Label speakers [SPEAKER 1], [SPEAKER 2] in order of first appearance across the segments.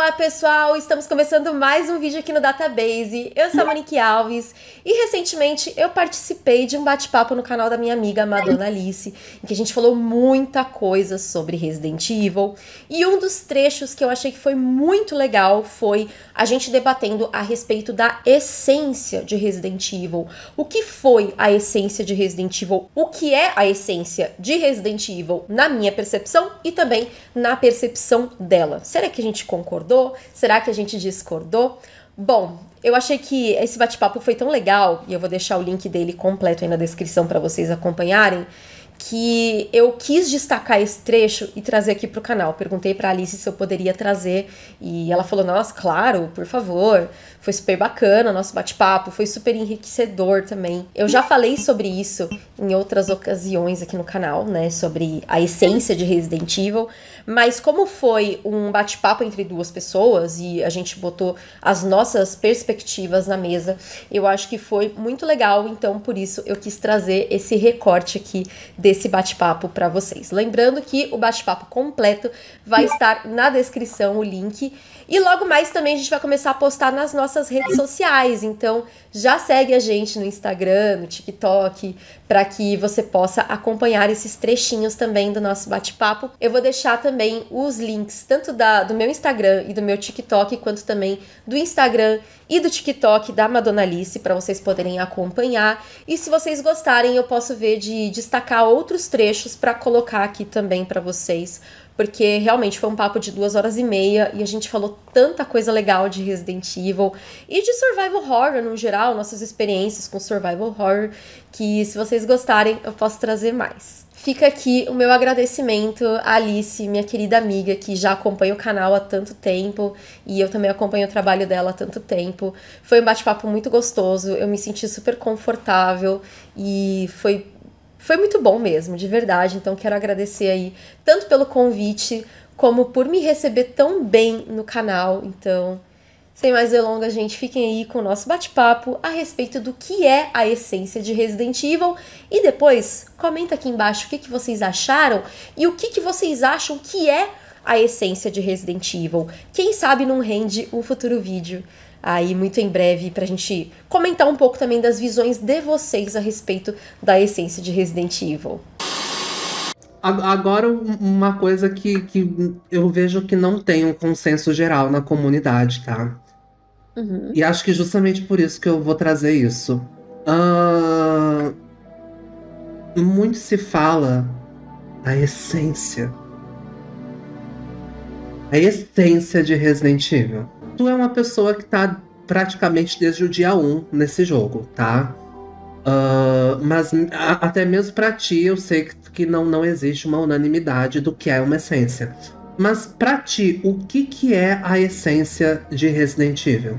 [SPEAKER 1] Olá pessoal, estamos começando mais um vídeo aqui no Database. Eu sou a Monique Alves e recentemente eu participei de um bate-papo no canal da minha amiga Madonna Alice, em que a gente falou muita coisa sobre Resident Evil, e um dos trechos que eu achei que foi muito legal foi a gente debatendo a respeito da essência de Resident Evil. O que foi a essência de Resident Evil? O que é a essência de Resident Evil na minha percepção e também na percepção dela? Será que a gente concordou? Será que a gente discordou? Bom, eu achei que esse bate-papo foi tão legal, e eu vou deixar o link dele completo aí na descrição para vocês acompanharem, que eu quis destacar esse trecho e trazer aqui pro canal. Perguntei pra Alice se eu poderia trazer, e ela falou, nossa, claro, por favor. Foi super bacana o nosso bate-papo, foi super enriquecedor também. Eu já falei sobre isso em outras ocasiões aqui no canal, né, sobre a essência de Resident Evil, mas como foi um bate-papo entre duas pessoas e a gente botou as nossas perspectivas na mesa, eu acho que foi muito legal, então por isso eu quis trazer esse recorte aqui desse bate-papo para vocês. Lembrando que o bate-papo completo vai estar na descrição, o link, e logo mais também a gente vai começar a postar nas nossas redes sociais, então já segue a gente no Instagram, no TikTok, para que você possa acompanhar esses trechinhos também do nosso bate-papo. Eu vou deixar também os links tanto do meu Instagram e do meu TikTok, quanto também do Instagram e do TikTok da Madonna Alice, para vocês poderem acompanhar. E se vocês gostarem, eu posso ver de destacar outros trechos para colocar aqui também para vocês, porque realmente foi um papo de 2h30 e a gente falou tanta coisa legal de Resident Evil e de survival horror no geral, nossas experiências com survival horror, que se vocês gostarem eu posso trazer mais. Fica aqui o meu agradecimento à Alice, minha querida amiga, que já acompanha o canal há tanto tempo, e eu também acompanho o trabalho dela há tanto tempo. Foi um bate-papo muito gostoso, eu me senti super confortável e foi muito bom mesmo, de verdade. Então quero agradecer aí, tanto pelo convite, como por me receber tão bem no canal. Então, sem mais delongas, gente, fiquem aí com o nosso bate-papo a respeito do que é a essência de Resident Evil. E depois, comenta aqui embaixo o que vocês acharam e o que vocês acham que é a essência de Resident Evil. Quem sabe não rende um futuro vídeo aí muito em breve pra gente comentar um pouco também das visões de vocês a respeito da essência de Resident Evil.
[SPEAKER 2] Agora, uma coisa que eu vejo que não tem um consenso geral na comunidade, tá?
[SPEAKER 1] Uhum.
[SPEAKER 2] E acho que justamente por isso que eu vou trazer isso. Muito se fala da essência. A essência de Resident Evil. Tu é uma pessoa que tá praticamente desde o dia 1 nesse jogo, tá? Mas até mesmo pra ti, eu sei que não existe uma unanimidade do que é uma essência. Mas pra ti, o que é a essência de Resident Evil?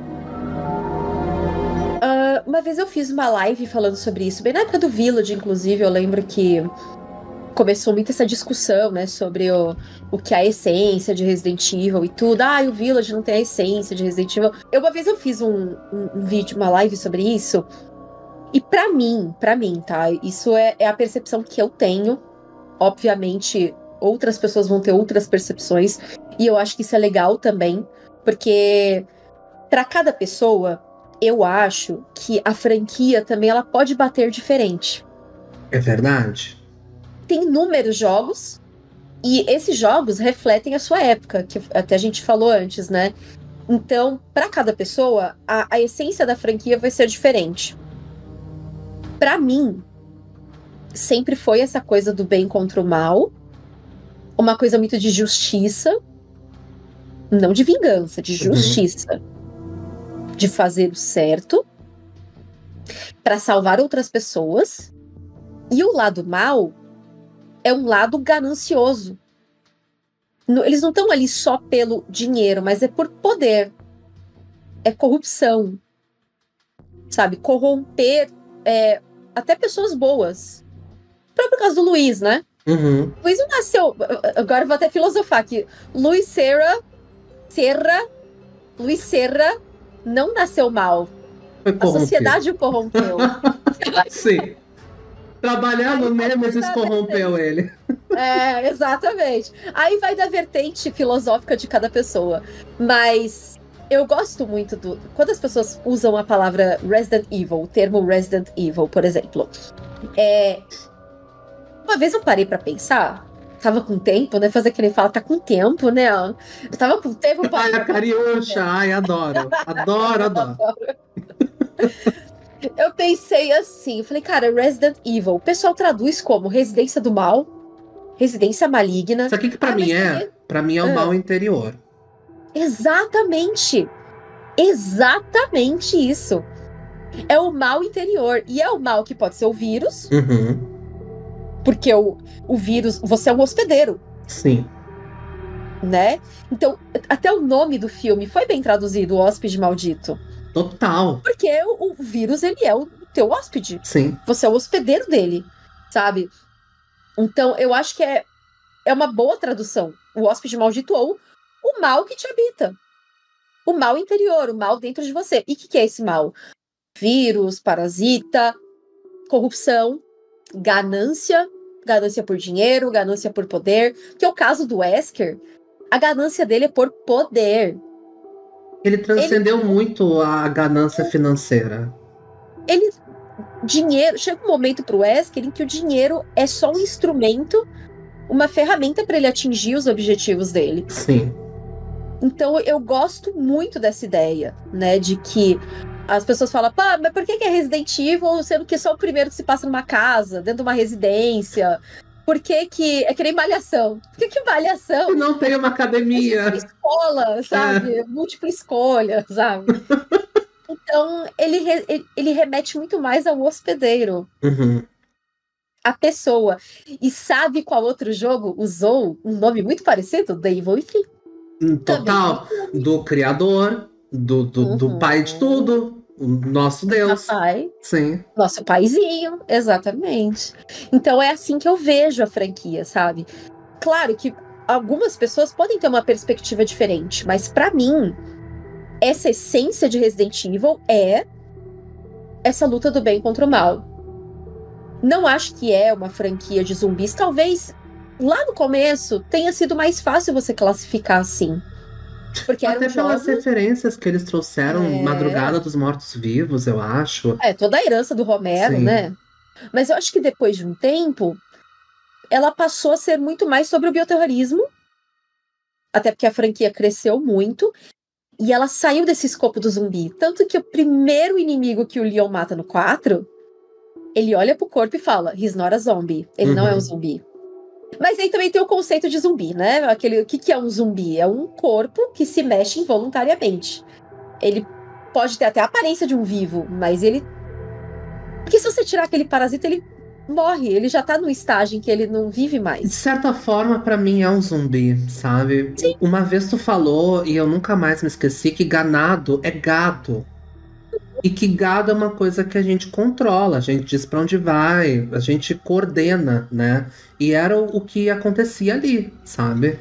[SPEAKER 1] Uma vez eu fiz uma live falando sobre isso, bem na época do Village, inclusive, eu lembro que começou muito essa discussão, né, sobre o que é a essência de Resident Evil e tudo. O Village não tem a essência de Resident Evil. Uma vez eu fiz um vídeo, uma live sobre isso, e pra mim, tá, isso é a percepção que eu tenho. Obviamente, outras pessoas vão ter outras percepções, e eu acho que isso é legal também, porque pra cada pessoa, eu acho que a franquia também ela pode bater diferente.
[SPEAKER 2] É verdade?
[SPEAKER 1] Tem inúmeros jogos, e esses jogos refletem a sua época, que até a gente falou antes, né? Então, para cada pessoa, a essência da franquia vai ser diferente. Para mim, sempre foi essa coisa do bem contra o mal, uma coisa muito de justiça, não de vingança, de justiça, de fazer o certo para salvar outras pessoas. E o lado mal é um lado ganancioso. Eles não estão ali só pelo dinheiro, mas é por poder. É corrupção. Sabe? Corromper até pessoas boas. O próprio caso do Luiz, né? Luiz não nasceu... Agora eu vou até filosofar aqui. Luiz Serra não nasceu mal. A sociedade o corrompeu.
[SPEAKER 2] Sim. Trabalhando, o Nemesis corrompeu ele.
[SPEAKER 1] Exatamente. Aí vai da vertente filosófica de cada pessoa. Mas eu gosto muito quando as pessoas usam a palavra Resident Evil, o termo Resident Evil, por exemplo. Uma vez eu parei pra pensar, tava com tempo, né? Fazer que nem fala, tá com tempo, né? Eu tava com tempo.
[SPEAKER 2] Ai, a Cariúcha, ai, adoro. Adoro.
[SPEAKER 1] Eu pensei assim, eu falei, cara, Resident Evil, o pessoal traduz como residência do mal, residência maligna.
[SPEAKER 2] Isso aqui que pra mim é o mal interior.
[SPEAKER 1] Exatamente isso. É o mal interior. E é o mal que pode ser o vírus. Porque o vírus, você é um hospedeiro.
[SPEAKER 2] Sim.
[SPEAKER 1] Né? Então, até o nome do filme foi bem traduzido, o hóspede maldito.
[SPEAKER 2] Total.
[SPEAKER 1] Porque o vírus, ele é o teu hóspede.
[SPEAKER 2] Sim.
[SPEAKER 1] Você é o hospedeiro dele, sabe? Então, eu acho que é uma boa tradução. O hóspede maldito ou o mal que te habita. O mal interior, o mal dentro de você. E o que é esse mal? Vírus, parasita, corrupção, ganância por dinheiro, ganância por poder. Que é o caso do Wesker. A ganância dele é por poder.
[SPEAKER 2] Ele transcendeu muito a ganância financeira.
[SPEAKER 1] Dinheiro, chega um momento pro Wesker em que o dinheiro é só um instrumento, uma ferramenta para ele atingir os objetivos dele.
[SPEAKER 2] Sim.
[SPEAKER 1] Então eu gosto muito dessa ideia, né, de que as pessoas falam, pá, mas por que é Resident Evil, sendo que só o primeiro que se passa numa casa, dentro de uma residência? Por que é que nem Malhação? Por que Malhação?
[SPEAKER 2] Não tem uma academia.
[SPEAKER 1] É escola, sabe? Múltipla escolha, sabe? Então, ele remete muito mais ao hospedeiro. A pessoa. E sabe qual outro jogo usou um nome muito parecido? The Evil Within.
[SPEAKER 2] Total. Do criador, do pai de tudo. O nosso Deus.
[SPEAKER 1] Papai.
[SPEAKER 2] Sim.
[SPEAKER 1] Nosso paizinho, exatamente. Então é assim que eu vejo a franquia, sabe? Claro que algumas pessoas podem ter uma perspectiva diferente, mas pra mim, essa essência de Resident Evil é essa luta do bem contra o mal. Não acho que é uma franquia de zumbis. Talvez lá no começo tenha sido mais fácil você classificar assim. Porque
[SPEAKER 2] até pelas referências que eles trouxeram, Madrugada dos Mortos-Vivos, eu acho.
[SPEAKER 1] Toda a herança do Romero, sim, né? Mas eu acho que depois de um tempo, ela passou a ser muito mais sobre o bioterrorismo. Até porque a franquia cresceu muito. E ela saiu desse escopo do zumbi. Tanto que o primeiro inimigo que o Leon mata no 4, ele olha pro corpo e fala, he's not a zombie. Ele não é um zumbi. Mas aí também tem o conceito de zumbi, né? O que é um zumbi? É um corpo que se mexe involuntariamente. Ele pode ter até a aparência de um vivo, mas ele... Porque se você tirar aquele parasita, ele morre. Ele já tá num estágio em que ele não vive mais.
[SPEAKER 2] De certa forma, pra mim, é um zumbi, sabe?
[SPEAKER 1] Sim.
[SPEAKER 2] Uma vez tu falou, e eu nunca mais me esqueci, que ganado é gado. E que gado é uma coisa que a gente controla, a gente diz pra onde vai, a gente coordena, né? E era o que acontecia ali, sabe?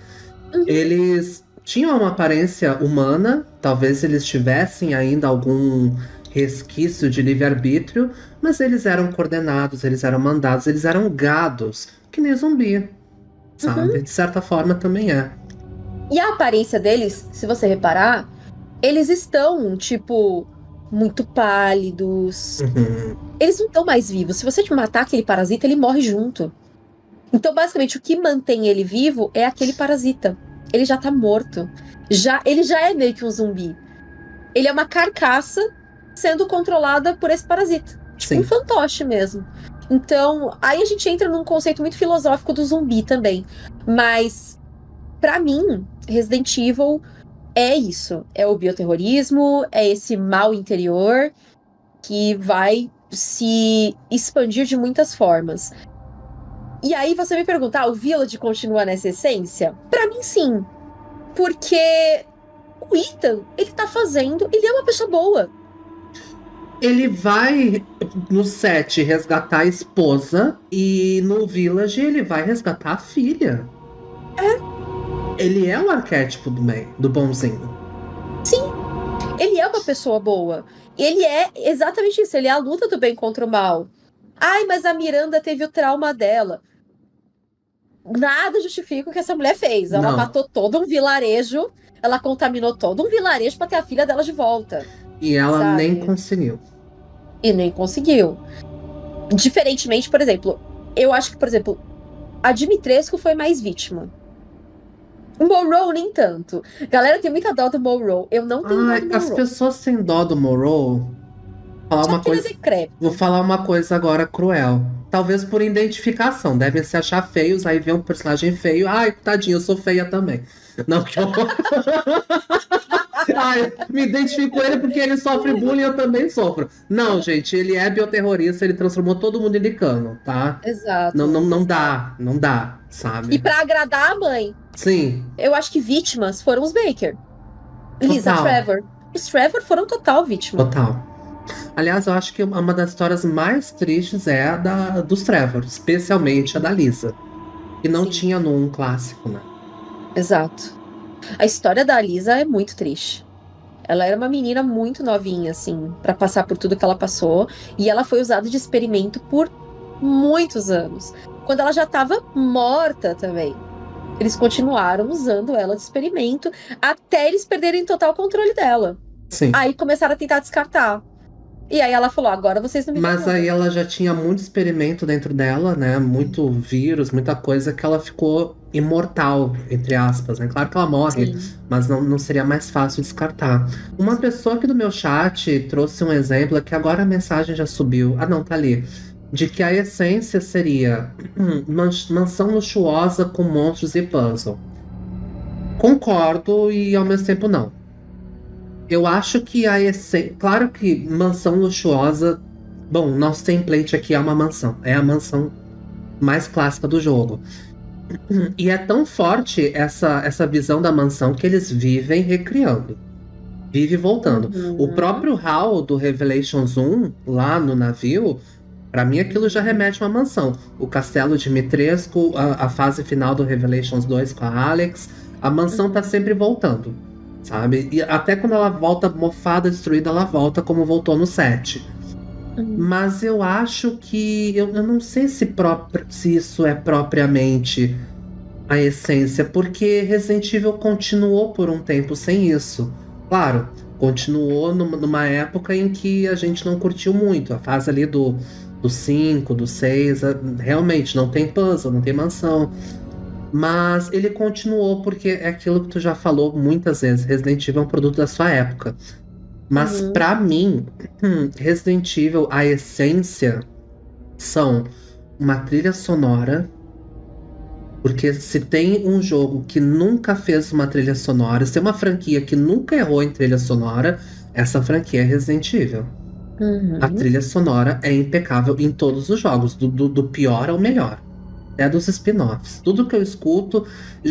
[SPEAKER 2] Eles tinham uma aparência humana, talvez eles tivessem ainda algum resquício de livre-arbítrio, mas eles eram coordenados, eles eram mandados, eles eram gados, que nem zumbi, sabe? De certa forma também é.
[SPEAKER 1] E a aparência deles, se você reparar, eles estão, tipo... muito pálidos. Eles não estão mais vivos. Se você matar aquele parasita, ele morre junto. Então, basicamente, o que mantém ele vivo é aquele parasita. Ele já tá morto. Ele já é meio que um zumbi. Ele é uma carcaça sendo controlada por esse parasita. Tipo um fantoche mesmo. Então, aí a gente entra num conceito muito filosófico do zumbi também. Mas, pra mim, Resident Evil... é isso, é o bioterrorismo, é esse mal interior que vai se expandir de muitas formas. E aí você me pergunta, o Village continua nessa essência? Pra mim, sim. Porque o Ethan, ele é uma pessoa boa.
[SPEAKER 2] Ele vai no set resgatar a esposa e no Village ele vai resgatar a filha. Ele é o arquétipo do bonzinho.
[SPEAKER 1] Sim, ele é uma pessoa boa. Ele é exatamente isso, ele é a luta do bem contra o mal. Ai, mas a Miranda teve o trauma dela. nada justifica o que essa mulher fez. Ela
[SPEAKER 2] Não.
[SPEAKER 1] matou todo um vilarejo, ela contaminou todo um vilarejo pra ter a filha dela de volta.
[SPEAKER 2] E ela
[SPEAKER 1] Sabe?
[SPEAKER 2] nem conseguiu.
[SPEAKER 1] E nem conseguiu. Diferentemente, por exemplo, eu acho que, por exemplo, a Dimitrescu foi mais vítima. O Monroe nem tanto. Galera tem muita dó do Monroe. Eu não tenho dó do
[SPEAKER 2] As
[SPEAKER 1] Monroe.
[SPEAKER 2] pessoas têm dó do Monroe.
[SPEAKER 1] Só que ele é decrépito.
[SPEAKER 2] Vou falar uma coisa agora cruel. Talvez por identificação. Devem se achar feios, aí vê um personagem feio. Ai, tadinho, eu sou feia também. Não, que horror. Ai, me identifico com ele porque ele sofre bullying, eu também sofro. Não, gente, ele é bioterrorista, ele transformou todo mundo em licano, tá?
[SPEAKER 1] Exato.
[SPEAKER 2] Não dá, sabe?
[SPEAKER 1] E pra agradar a mãe.
[SPEAKER 2] Sim.
[SPEAKER 1] Eu acho que vítimas foram os Baker. Lisa,
[SPEAKER 2] Total.
[SPEAKER 1] Trevor. Os Trevor foram total vítima.
[SPEAKER 2] Total. Aliás, eu acho que uma das histórias mais tristes é a dos Trevor, especialmente a da Lisa. Que não
[SPEAKER 1] Sim.
[SPEAKER 2] tinha no 1 clássico, né?
[SPEAKER 1] Exato. A história da Lisa é muito triste. Ela era uma menina muito novinha, assim, pra passar por tudo que ela passou. E ela foi usada de experimento por muitos anos. Quando ela já tava morta também. Eles continuaram usando ela de experimento até eles perderem total controle dela.
[SPEAKER 2] Sim.
[SPEAKER 1] Aí começaram a tentar descartar. E aí ela falou, agora vocês não me
[SPEAKER 2] Mas
[SPEAKER 1] perguntam.
[SPEAKER 2] aí ela já tinha muito experimento dentro dela, né? Muito vírus, muita coisa que ela ficou imortal, entre aspas, né? Claro que ela morre,
[SPEAKER 1] Sim.
[SPEAKER 2] mas não seria mais fácil descartar. Uma pessoa aqui do meu chat trouxe um exemplo que agora a mensagem já subiu. Ah, não, tá ali. De que a essência seria mansão luxuosa com monstros e puzzle. Concordo e ao mesmo tempo não. Eu acho que a essência. Claro que mansão luxuosa. Bom, nosso template aqui é uma mansão. É a mansão mais clássica do jogo. E é tão forte essa visão da mansão que eles vivem recriando. Vive voltando. O próprio hall do Revelations 1, lá no navio, pra mim aquilo já remete a uma mansão. O castelo de Dimitrescu, a fase final do Revelations 2 com a Alex. A mansão tá sempre voltando. Sabe? E até quando ela volta mofada, destruída, ela volta como voltou no 7. Mas eu acho que... Eu não sei se isso é propriamente a essência, porque Resident Evil continuou por um tempo sem isso. Claro, continuou numa época em que a gente não curtiu muito. A fase ali do 5, do 6, realmente não tem puzzle, não tem mansão. Mas ele continuou porque é aquilo que tu já falou muitas vezes. Resident Evil é um produto da sua época. Mas pra mim, Resident Evil, a essência são uma trilha sonora. Porque se tem um jogo que nunca fez uma trilha sonora, se tem uma franquia que nunca errou em trilha sonora, essa franquia é Resident Evil. A trilha sonora é impecável em todos os jogos, do pior ao melhor. É dos spin-offs. Tudo que eu escuto,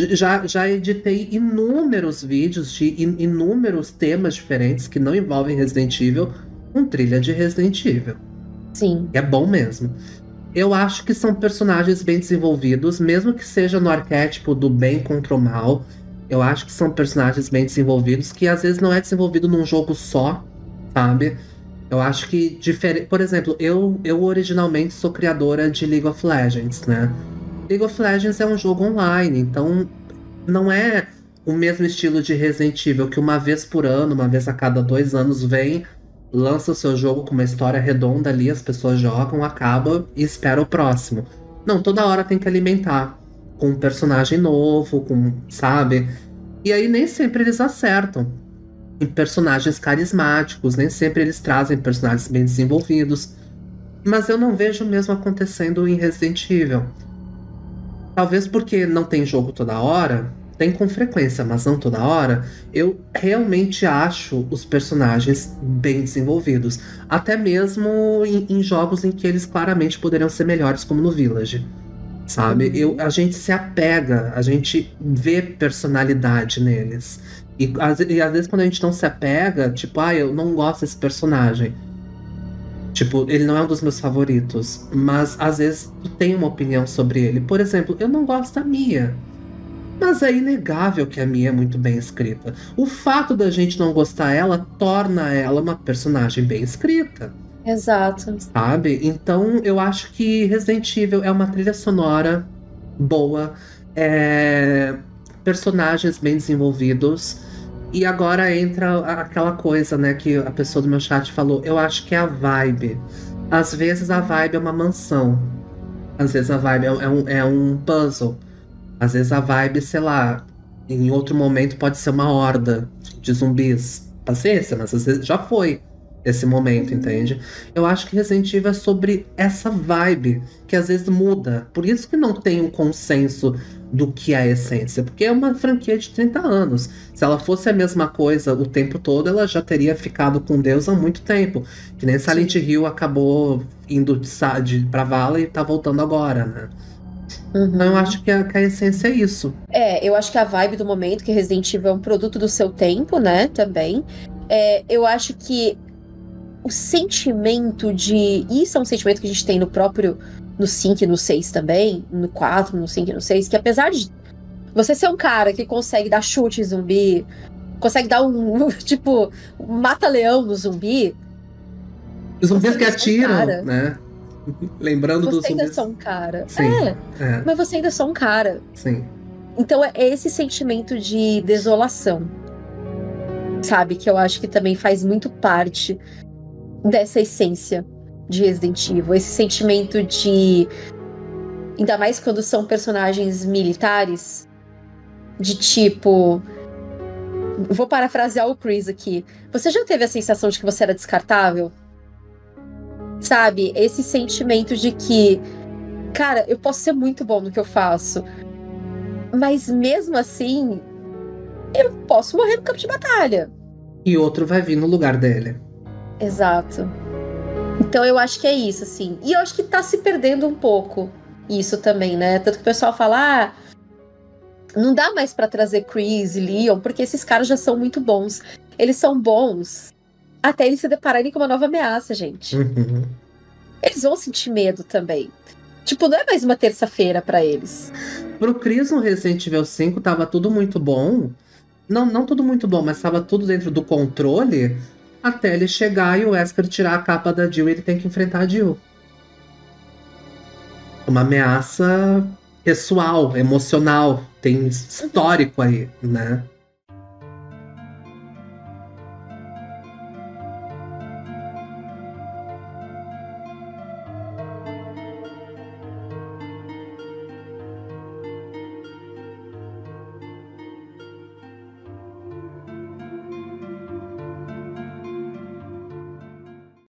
[SPEAKER 2] já editei inúmeros vídeos de inúmeros temas diferentes que não envolvem Resident Evil com trilha de Resident Evil.
[SPEAKER 1] Sim.
[SPEAKER 2] É bom mesmo. Eu acho que são personagens bem desenvolvidos, mesmo que seja no arquétipo do bem contra o mal. Eu acho que são personagens bem desenvolvidos, que às vezes não é desenvolvido num jogo só, sabe? Eu acho que por exemplo, eu originalmente sou criadora de League of Legends, né? League of Legends é um jogo online, então não é o mesmo estilo de Resident Evil, que uma vez por ano, uma vez a cada 2 anos vem, lança o seu jogo com uma história redonda ali, as pessoas jogam, acaba e espera o próximo. Não, toda hora tem que alimentar com um personagem novo, sabe? E aí nem sempre eles acertam em personagens carismáticos, nem sempre eles trazem personagens bem desenvolvidos. Mas eu não vejo o mesmo acontecendo em Resident Evil. Talvez porque não tem jogo toda hora, tem com frequência, mas não toda hora, eu realmente acho os personagens bem desenvolvidos. Até mesmo em jogos em que eles claramente poderiam ser melhores, como no Village. Sabe? A gente se apega, a gente vê personalidade neles. E às vezes quando a gente não se apega, tipo, eu não gosto desse personagem. Tipo, ele não é um dos meus favoritos, mas às vezes tu tem uma opinião sobre ele. Por exemplo, eu não gosto da Mia. Mas é inegável que a Mia é muito bem escrita. O fato da gente não gostar dela torna ela uma personagem bem escrita.
[SPEAKER 1] Exato.
[SPEAKER 2] Sabe? Então eu acho que Resident Evil é uma trilha sonora boa, personagens bem desenvolvidos. E agora entra aquela coisa, né, que a pessoa do meu chat falou. Eu acho que é a vibe. Às vezes a vibe é uma mansão. Às vezes a vibe é um puzzle. Às vezes a vibe, sei lá, em outro momento pode ser uma horda de zumbis. Paciência, mas às vezes já foi esse momento, entende? Eu acho que Resident Evil é sobre essa vibe que às vezes muda. Por isso que não tem um consenso do que é a essência. Porque é uma franquia de 30 anos. Se ela fosse a mesma coisa o tempo todo, ela já teria ficado com Deus há muito tempo. Que nem Silent Hill acabou indo pra vala e tá voltando agora, né? Então eu acho que a essência é isso.
[SPEAKER 1] Eu acho que a vibe do momento, que Resident Evil é um produto do seu tempo, né, também. Eu acho que o sentimento de... Isso é um sentimento que a gente tem no 5 e no 6 também, no 4, no 5 e no 6, que apesar de você ser um cara que consegue dar chute em zumbi, consegue dar tipo, mata-leão no zumbi...
[SPEAKER 2] Os zumbis que atiram, né? Lembrando dos zumbis.
[SPEAKER 1] Você ainda é só um cara.
[SPEAKER 2] Sim,
[SPEAKER 1] mas você ainda é só um cara.
[SPEAKER 2] Sim.
[SPEAKER 1] Então é esse sentimento de desolação, sabe? Que eu acho que também faz muito parte dessa essência de Resident Evil. Esse sentimento de... Ainda mais quando são personagens militares, de tipo... Vou parafrasear o Chris aqui. Você já teve a sensação de que você era descartável? Sabe? Esse sentimento de que, cara, eu posso ser muito bom no que eu faço, mas mesmo assim, eu posso morrer no campo de batalha.
[SPEAKER 2] E outro vai vir no lugar dele.
[SPEAKER 1] Exato. Então eu acho que é isso, assim. E eu acho que tá se perdendo um pouco isso também, né? Tanto que o pessoal fala, não dá mais pra trazer Chris e Leon, porque esses caras já são muito bons. Eles são bons até eles se depararem com uma nova ameaça, gente.
[SPEAKER 2] Uhum.
[SPEAKER 1] Eles vão sentir medo também. Tipo, não é mais uma terça-feira pra eles.
[SPEAKER 2] Pro Chris no Resident Evil 5 tava tudo muito bom. Não tudo muito bom, mas tava tudo dentro do controle. Até ele chegar e o Wesker tirar a capa da Jill e ele tem que enfrentar a Jill. Uma ameaça pessoal, emocional. Tem histórico aí, né?